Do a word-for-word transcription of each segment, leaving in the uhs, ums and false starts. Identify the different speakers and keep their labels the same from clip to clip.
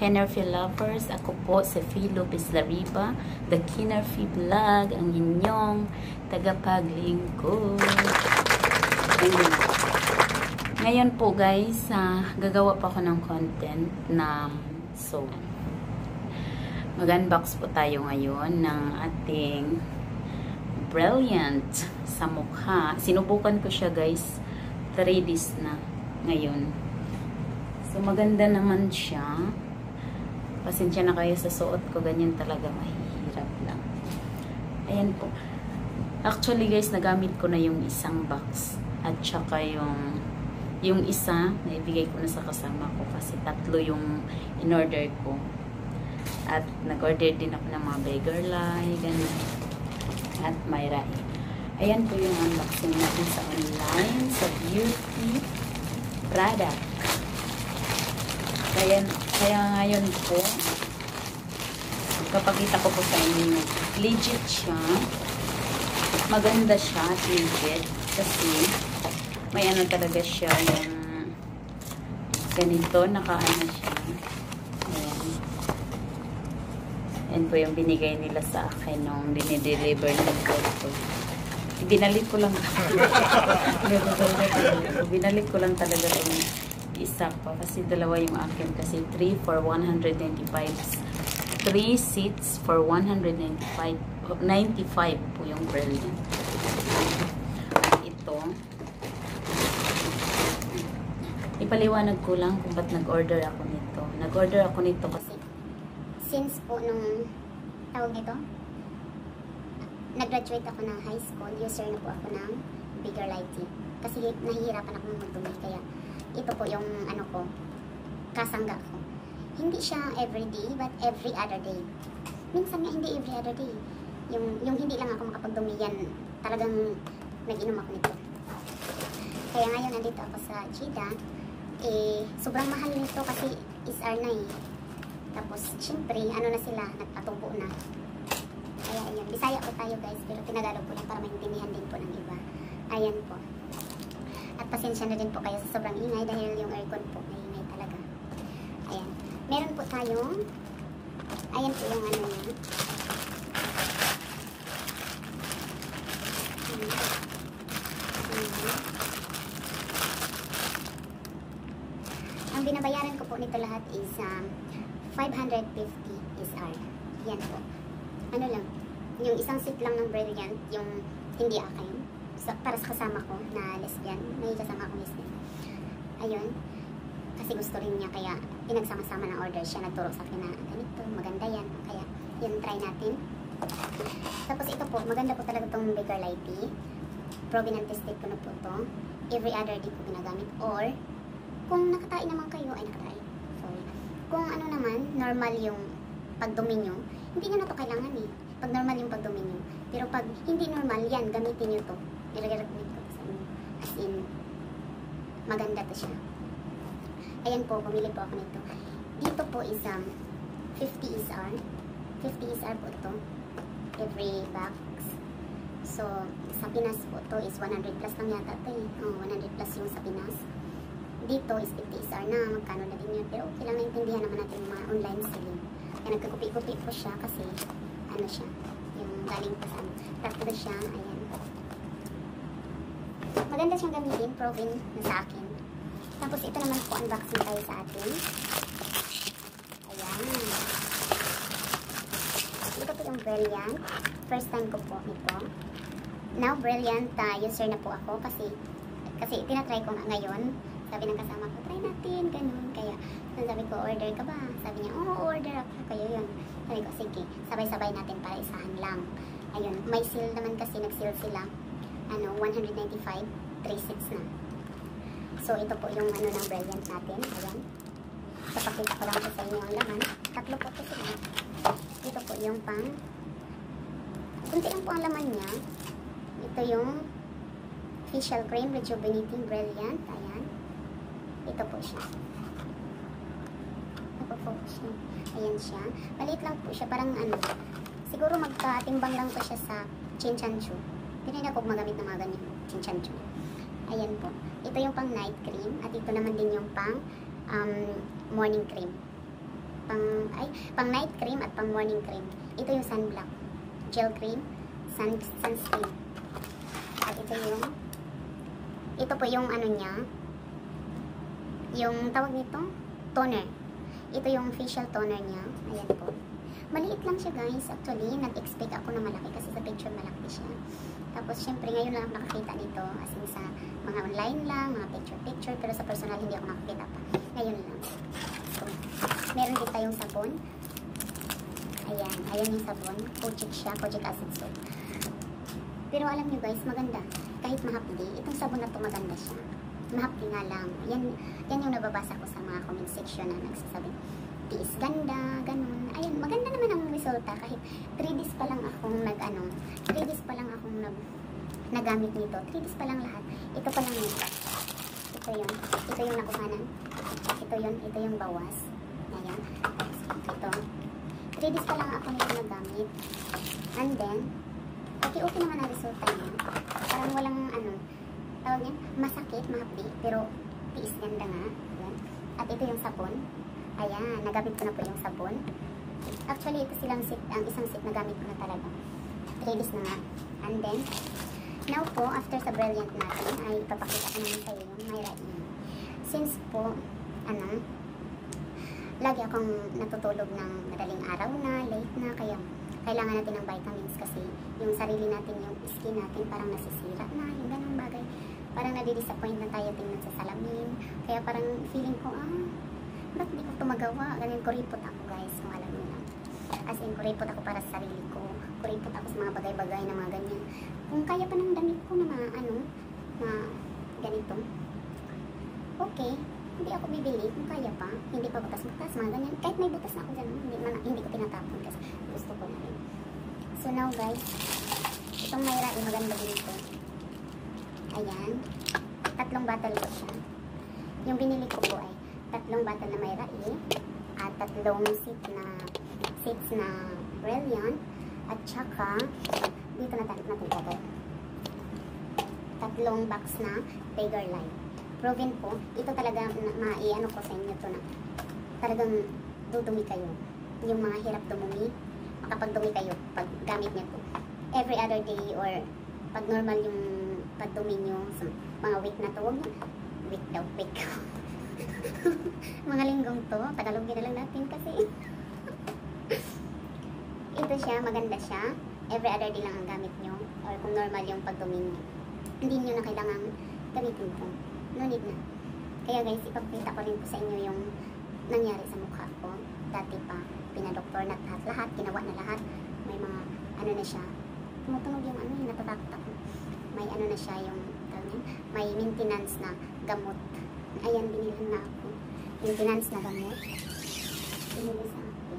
Speaker 1: Kinerfy lovers, ako po si Philo Pislariba, the Kinerfy Vlog, ang inyong tagapaglingkod. Ngayon po guys, uh, gagawa pa ako ng content na so mag-unbox po tayo ngayon ng ating Brilliant sa mukha. Sinubukan ko siya guys, three days na ngayon. So maganda naman siya. Pasensya na kayo sa suot ko, ganyan talaga, mahihirap lang. Ayan po. Actually guys, nagamit ko na yung isang box at saka yung yung isa, naibigay ko na sa kasama ko kasi tatlo yung in-order ko. At nag-order din ako ng mga Beggarly, ganyan. At Myra. Ayan po yung unboxing natin sa online, sa beauty product. Kaya, kaya ngayon po, kapakita ko po sa inyo, legit siya. Maganda siya, legit. Kasi, may ano talaga siya, yung ganito, nakaano siya. Ayan. Ayan po yung binigay nila sa akin nung dinideliver ng ko. Binalik ko lang. Binalik ko lang talaga yung isa pa kasi dalawa yung akin kasi three for one hundred ninety-five, three seats for one hundred ninety-five, ninety-five po yung Brilliant. Ito ipaliwanag ko lang kung ba't nag-order ako nito. Nag-order ako nito kasi
Speaker 2: since po nung tawag nito, nag-graduate ako ng high school, user na po ako ng Beggarly kasi nahihirapan ako magdumi, kaya ito po yung ano ko, kasangga ko. Hindi siya everyday, but every other day. Minsan nga hindi every other day. Yung, yung hindi lang ako makapagdumi yan, talagang nag-inom ako nito. Kaya ngayon nandito ako sa Jeddah, eh, sobrang mahal nito kasi is R na eh. Tapos, syempre, ano na sila, nagpatubo na. Kaya ayun, Bisaya po tayo guys, pero tinagalog po lang para maintindihan din po ng iba. Ayan po. At pasensya na din po kayo sa sobrang ingay dahil yung aircon po may ingay talaga. Ayan. Meron po tayong, ayan po yung ano niya. Ayan. Ayan. Ang binabayaran ko po nito lahat is um, five hundred fifty is R. Yan po. Ano lang, yung isang seat lang ng Brilliant, yung hindi akin. So, para sa kasama ko na lesbian, may kasama akong lesbian. Ayun, kasi gusto rin niya, kaya pinagsama-sama ng order siya, nagturo sa akin na ganito, maganda yan, kaya yun, try natin. Tapos ito po, maganda po talaga itong Beggarly tea. Provenant tested ko na po ito. Every other day ko ginagamit, or kung nakatain naman kayo, ay nakatain, sorry. Kung ano naman, normal yung pagdumi nyo, hindi nyo na ito kailangan eh. Pag normal yung pagdumi nyo. Pero pag hindi normal, yan, gamitin nyo ito. I-recommend ko sa inyo. As in, maganda to siya. Ayan po, pumili po ako nito. Dito po is um, fifty is R. fifty is R po ito. Every box. So, sa Pinas po ito is one hundred plus lang yata ito eh. Oh, one hundred plus yung sa Pinas. Dito is fifty is R na. Magkano na din yun. Pero okay lang, naintindihan naman natin yung mga online selling. Kaya nagkakupi-kupi po siya kasi ano siya. Yung galing pa sa ano. Tatlo siya. Ayan. Maganda siyang gamitin, proven na sa akin. Tapos ito naman po, unboxing tayo sa atin. Ayan. Ito po yung Brilliant. First time ko po nito. Now, Brilliant uh, user na po ako kasi kasi tinatry ko nga ngayon. Sabi ng kasama ko, try natin, ganun. Kaya, sabi ko, order ka ba? Sabi niya, oo, oh, order ako. Kaya yun. Sabi ko, sige, sabay-sabay natin para isahan lang. Ayun, may seal naman kasi, nag-seal sila. Ano, one hundred ninety-five, three six na. So, ito po yung ano ng Brilliant natin. Ayan. Papakita ko lang po sa inyo ang laman. Tatlo po ito sila. Ito po yung pang, kunti lang po ang laman niya. Ito yung facial cream, rejuvenating Brilliant. Ayan. Ito po siya. Napofocus siya. Ayan siya. Maliit lang po siya. Parang ano, siguro magkatimbang lang po siya sa Chinchanchu. Hindi na ako magamit ng mga ganyan. Chinchanchu. Ayan po. Ito yung pang night cream. At ito naman din yung pang um, morning cream. pang, ay, pang night cream at pang morning cream. Ito yung sunblock, gel cream, sun, sunscreen. At ito yung, ito po yung ano niya, yung tawag nito, toner. Ito yung facial toner niya. Ayan po. Maliit lang siya guys. Actually, nag-expect ako na malaki kasi sa picture malaki siya. Tapos, syempre, ngayon lang ako nakakita nito. As in sa mga online lang, mga picture-picture. Pero sa personal, hindi ako nakakita pa. Ngayon lang. So, meron din tayong sabon. Ayan. Ayan yung sabon. Kojic siya. Kojic acid soap. Pero alam nyo guys, maganda. Kahit mahapdi, itong sabon na to maganda siya. Mahapdi nga lang. Yan, yan yung nababasa ko sa mga comment section na nagsasabi, tiis ganda, ganun. Ayun, maganda naman ang resulta. Kahit three days pa lang akong nag, ano, three days pa lang akong nag, nagamit nito. three days pa lang lahat. Ito pa lang nito. Ito yun. Ito yung nakuhanan. Ito yun. Ito yung bawas. Ayan. Ito. three days pa lang ako nito nagamit. And then, okay, okay naman ang resulta niya. Parang walang, ano, tawag niya, masakit, mahapdi, pero tiis ganda nga. Ayan. At ito yung sabon. Ayan, nagamit ko na po yung sabon. Actually, ito silang sit, ang isang sit nagamit ko na talaga. three days na nga. And then, now po, after sa Brilliant natin, ay ipapakita ko naman sa iyo yung Myra E. Since po, ano, lagi akong natutulog ng madaling araw na, late na, kaya kailangan natin ng vitamins kasi yung sarili natin, yung skin natin parang nasisira na, yung ganung bagay. Parang nadi-disappoint na tayo tingnan sa salamin. Kaya parang feeling ko, ah, ba't di ko ito magawa? Ganyan, kuripot ako guys, kung alam mo lang. As in, kuripot ako para sa sarili ko. Kuripot ako sa mga bagay-bagay na mga ganyan. Kung kaya pa ng damit ko na mga ano, na ganito, okay, hindi ako bibili kung kaya pa. Hindi pa butas-butas, mga ganyan. Kahit may butas na ako dyan, hindi, man, hindi ko tinatapon kasi gusto ko na rin. So now guys, itong Myra E, maganda din ito. Ayan. Tatlong bottle ko siya. Yung binili ko po ay tatlong bottle na Myra E at tatlong seat na seats na Brilliant at saka dito na natin natin tatlong box na Tiger Light. Proven po, ito talaga ma-i-ano ko sa inyo to na talagang dudumi kayo. Yung mga hirap dumumi, makapagdumi kayo pag gamit niyo to. Every other day or pag normal yung pagdumi nyo sa mga week na to, huwag nyo, week daw, week. Mga linggong to, Tagalogin na lang natin kasi. Ito siya, maganda siya. Every other day lang ang gamit nyo or kung normal yung pagdumi nyo. Hindi nyo na kailangan gamitin to. No need na. Kaya guys, ipapakita ko rin po sa inyo yung nangyari sa mukha ko. Dati pa, pinadoktor na lahat, lahat, ginawa na lahat. May mga, ano na siya, tumutunog yung ano, yung natatakot ako. May ano na siya yung, may maintenance na gamot. Ayan, binili na ako. Maintenance na gamot. Binili sa akin.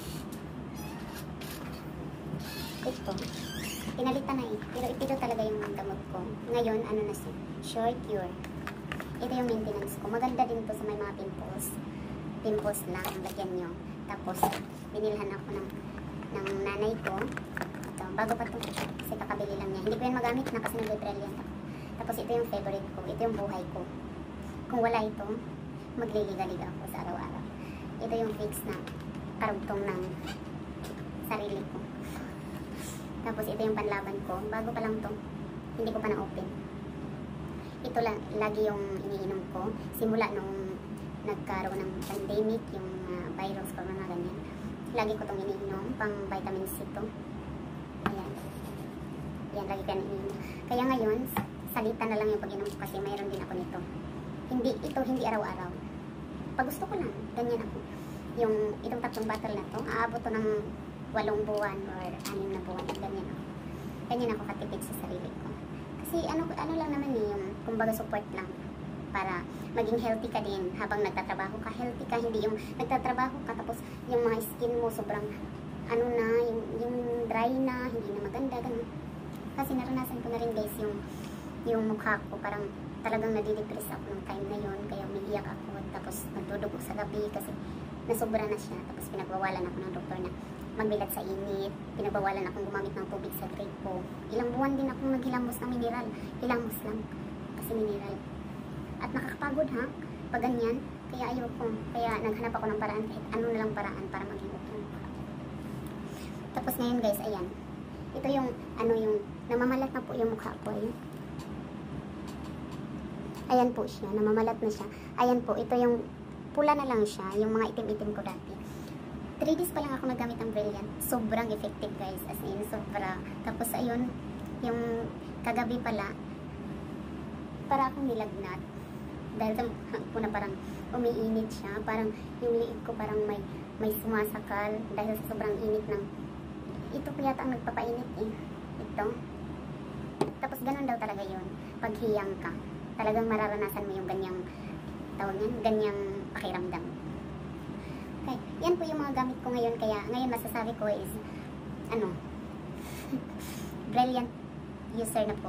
Speaker 2: Ito. Pinalitan na eh. Pero ito talaga yung gamot ko. Ngayon, ano na siya? Short cure. Ito yung maintenance ko. Maganda din to sa may mga pimples. Pimples lang, lagyan nyo. Tapos, binilhan ako ng, ng nanay ko. Ito, bago pa ito. Kasi kakabili lang niya. Hindi ko yan magamit na kasi nag-brilliant ako. Tapos, ito yung favorite ko. Ito yung buhay ko. Kung wala ito, magliliga-liga ako sa araw-araw. Ito yung fix na karugtong ng sarili ko. Tapos, ito yung panlaban ko. Bago pa lang to. Hindi ko pa na-open. Ito lang, lagi yung iniinom ko. Simula nung nagkaroon ng pandemic, yung uh, virus, corona, ganyan. Lagi ko itong iniinom. Pang vitamin C to. Ayan. Ayan, lagi ko yan iniinom. Kaya ngayon, salita na lang yung pag-inom ko kasi mayroon din ako nito. Hindi, ito hindi araw-araw. Pag gusto ko lang, ganyan ako. Yung itong tatlong bottle na to, aabot to ng walong buwan or anim na buwan. Ganyan ako. Ganyan ako katipid sa sarili ko. Kasi ano, ano lang naman eh, yung kumbaga support lang. Para maging healthy ka din habang nagtatrabaho ka. Healthy ka, hindi yung nagtatrabaho ka tapos yung mga skin mo sobrang ano na, yung, yung dry na, hindi na maganda, ganun. Kasi naranasan ko na rin guys yung yung mukha ko, parang talagang nadidepress ako ng time na yon, kaya umiiyak ako, tapos nagdudugo sa gabi kasi nasobra na siya, tapos pinagbawalan ako ng doktor na magbilat sa init, pinagbawalan akong gumamit ng tubig sa grade ko. Ilang buwan din akong naghilamos ng mineral, hilamos lang, kasi mineral. At nakakapagod ha, pag ganyan, Kaya ayoko. Kaya naghanap ako ng paraan, kahit ano na lang paraan para maging okay ang mukha. Tapos ngayon guys, ayan. Ito yung, ano yung, namamalat na po yung mukha ko. Ayan. Ayan po siya, namamalat na siya. Ayan po, ito yung, pula na lang siya, yung mga itim-itim ko dati. three days pa lang ako nagamit ng Brilliant. Sobrang effective guys, as in, sobra. Tapos ayun, yung kagabi pala, para akong nilagnat. Dahil sa mukha ko na parang umiinit siya. Parang yung liig ko parang may may sumasakal dahil sa sobrang init ng... Ito po yata ang nagpapainit eh. Ito. Tapos ganun daw talaga yun. Pag hiyang ka, talagang mararanasan mo yung ganyang tawag yan, ganyang pakiramdam. Okay. Yan po yung mga gamit ko ngayon. Kaya ngayon masasabi ko is ano, Brilliant user na po.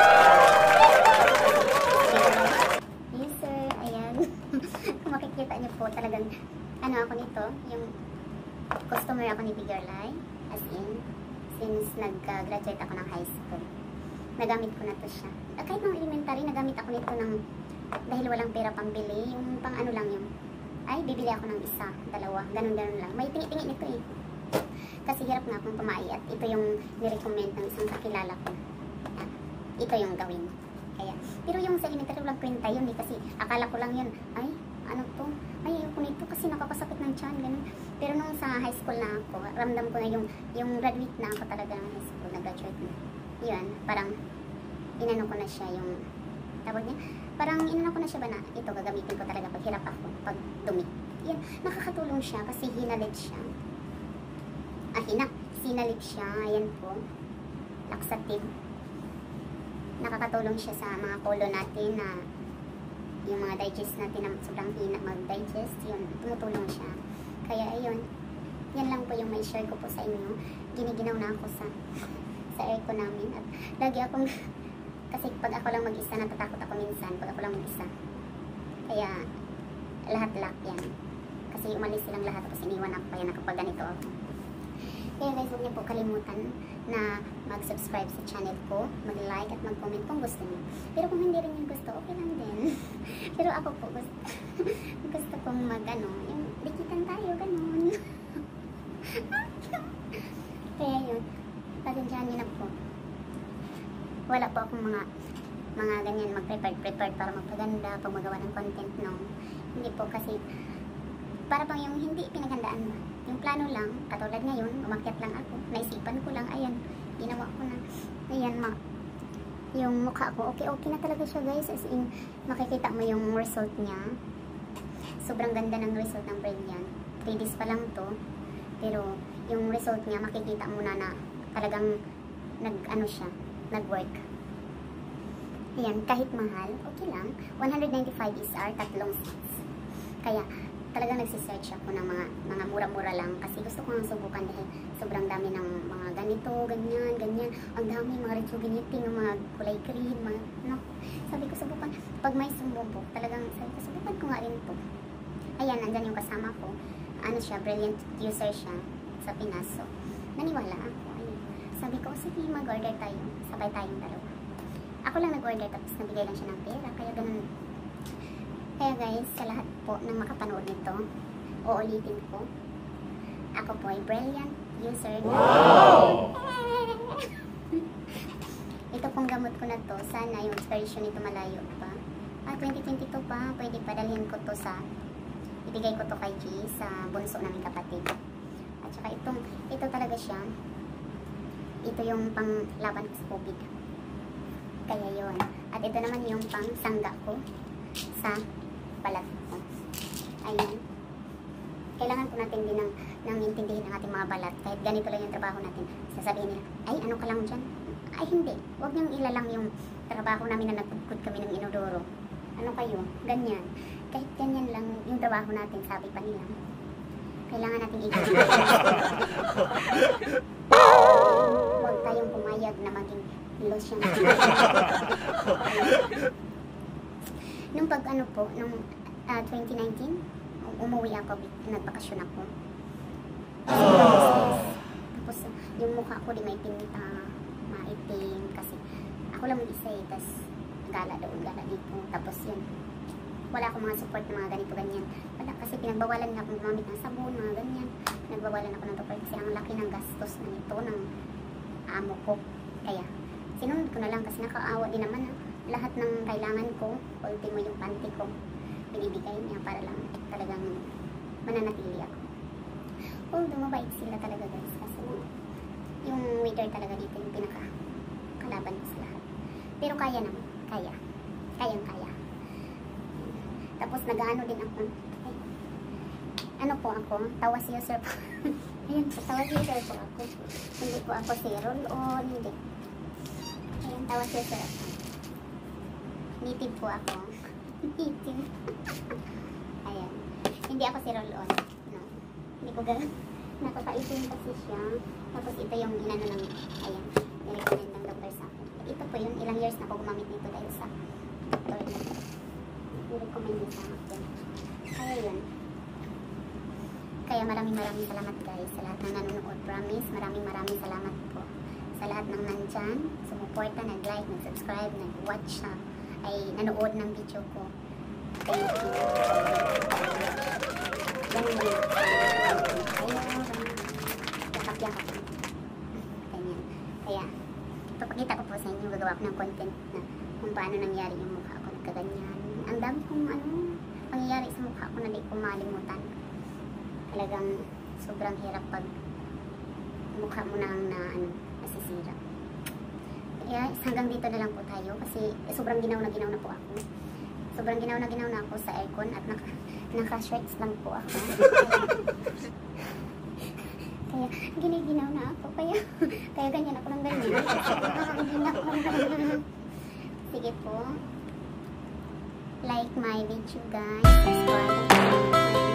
Speaker 2: User, ayan. Kung makikita niyo po, talagang ano ako nito, yung customer ako ni Bigger Lie. As in, since nag-graduate ako ng high school, nagamit ko na to siya. Kahit nung elementary, nagamit ako nito ng, dahil walang pera pambili, yung pang ano lang yung, ay, bibili ako ng isa, dalawa, ganun-ganun lang. May tingi-tingi nito eh. Kasi hirap nga akong pamai at ito yung nirecommend ng isang kakilala ko. Ito yung gawin. Kaya, pero yung sa elementary walang kwenta yun eh, kasi akala ko lang yun, ay, ano to, ay, ayoko nito kasi nakakasakit ng tiyan, ganun. Pero nung sa high school na ako, ramdam ko na yung, yung graduate na ako talaga ng high school, nag-graduate na. Yun, parang, inano ko na siya yung, tawag niya, parang inano ko na siya ba na, ito, gagamitin ko talaga pag hirap ako, pag dumi. Yan, nakakatulong siya kasi hinalit siya. Ah, hina, sinalit siya, ayan po, laxative. Nakakatulong siya sa mga colon natin na yung mga digest natin na sobrang hina mag-digest, yun, tumutulong siya. Kaya ayun, yan lang po yung may share ko po sa inyo. Giniginaw na ako sa sa aircon namin at lagi akong kasi pag ako lang mag-isa, natatakot ako minsan pag ako lang mag-isa. Kaya lahat-lahat yan. Kasi umalis silang lahat tapos iniwan ako kaya nakapag-ganito ako. Kaya guys, huwag niyo po kalimutan na mag-subscribe sa channel ko, mag-like at mag-comment kung gusto niyo. Pero kung hindi rin yung gusto, okay lang din. Pero ako po, gusto, gusto kong mag-ano, yung dikitan tayo, ganun. Kaya yun, pasensyahan niyo na po. Wala po akong mga mga ganyan mag-prepare-prepare para magpaganda, pag magawa ng content, no. Hindi po kasi, para pang yung hindi pinaghandaan ba. Yung plano lang, katulad ngayon, umakyat lang ako. Naisipan ko lang, ayan, ginawa ko na. Ayan, ma. Yung mukha ko, okay-okay na talaga siya guys. As in, makikita mo yung result niya. Sobrang ganda ng result ng Brilliant. three days pa lang to. Pero, yung result niya, makikita mo na na talagang nag-ano siya, nag-work. Ayan, kahit mahal, okay lang. one ninety-five is our tatlong sets. Kaya, talagang nagsisearch ako ng mga mga mura-mura lang kasi gusto ko nga subukan dahil sobrang dami ng mga ganito, ganyan, ganyan. Ang dami, mga rejuvenating, mga kulay green, mga, no. Sabi ko, subukan. Pag may sumubok, talagang sabi ko, subukan ko nga rin to. Ayan, nandyan yung kasama ko. Ano siya, Brilliant user siya sa Pinas. So, naniwala ako. Ayun. Sabi ko, sige, mag-order tayo. Sabay tayong dalawa. Ako lang nag-order tapos nabigay lang siya ng pera. Kaya ganun. Kaya guys, sa lahat po ng makapanood nito, uulitin ko, ako po ay Brilliant user. Wow! Ito pong gamot ko na to, sana yung expiration nito malayo pa. Ah, twenty twenty-two pa, pwede padalhin ko to sa, ibigay ko to kay G sa bunso namin kapatid. At saka itong, ito talaga siya, ito yung pang laban ko sa COVID. Kaya yun. At ito naman yung pang sangga ko sa balat ko. Ayun. Kailangan po natin din ng, ng intindihin ang ating mga balat. Kahit ganito lang yung trabaho natin. Sasabihin nila, ay ano ka lang dyan? Ay hindi. Huwag niyong ilalang yung trabaho namin na nagkudkod kami ng inodoro. Ano kayo? Ganyan. Kahit ganyan lang yung trabaho natin, sabi pa nila. Kailangan natin i-intindihin. Huwag tayong pumayag na maging lotion. Nung pag ano po, nung uh, twenty nineteen, umuwi ako, nagbakasyon ako. Oh. Tapos yung mukha ko di may pinta, maitim, kasi ako lang mag-isa eh, tapos gala doon, gala dito. Tapos yun, wala akong mga support na mga ganito ganyan. Wala, kasi pinagbawalan na akong gumamit ng sabon, mga ganyan. Pinagbawalan ako ng doktor kasi ang laki ng gastos na nito ng amo ko. Kaya sinunod ko na lang kasi nakaawa din naman ha. Lahat ng kailangan ko, ultimo yung panty ko, binibigay niya para lang talagang mananatili ako. Although mabait sila talaga guys, kasi yung waiter talaga dito yung pinaka kalaban ko sa lahat. Pero kaya naman, kaya. Kayang kaya. Tapos nag-ano din ako. Ay, ano po ako? Tawas user po. Ayan po, tawas user po ako. Hindi po ako si roll-on, hindi. Ayan, tawas user ako. Native po ako. Native. Ayan. Hindi ako si roll-on. No. Hindi ko gano'n. Nakakaitin kasi siya. Tapos ito yung inano ng, ayan, nirecommend ng doctor sa akin. Ito po yun, ilang years na ako gumamit dito dahil sa doctor na nirecommend niya sa akin. Kaya yun. Kaya maraming maraming salamat guys sa lahat ng nanonood. Promise, maraming maraming salamat po sa lahat ng nandyan, sumuporta, nag-like, nag-subscribe, nag-watch na, ay nanood ng video ko. Thank you. Ganun lang. Ayun. Yakap-yakap. Ganyan. Kaya, papakita ko po sa inyo, gagawa ko ng content na kung paano nangyari yung mukha ko nagkaganyan. Ang dami kong ano, pangyayari sa mukha ko na di ko malimutan. Talagang sobrang hirap pag mukha mo nang na, ano, nasisira. Kaya hanggang dito na lang po tayo kasi eh, sobrang ginaw na ginaw na po ako. Sobrang ginaw na ginaw na ako sa aircon at naka, naka-shorts lang po ako. Kaya giniginaw na ako. Kaya, kaya ganyan ako ng ganyan. Sige po. Like my video guys. Subscribe.